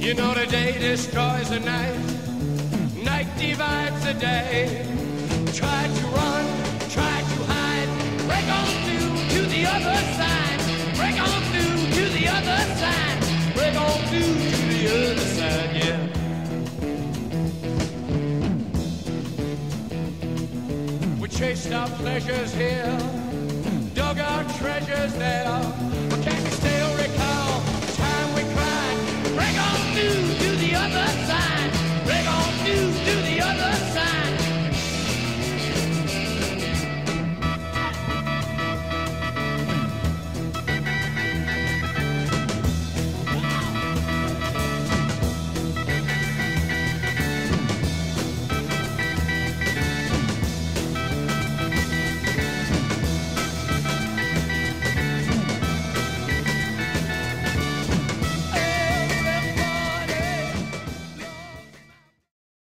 You know the day destroys the night, night divides the day. Try to run, try to hide, break on through to the other side, break on through to the other side, break on through to the other side, yeah. We chased our pleasures here, dug our treasures there.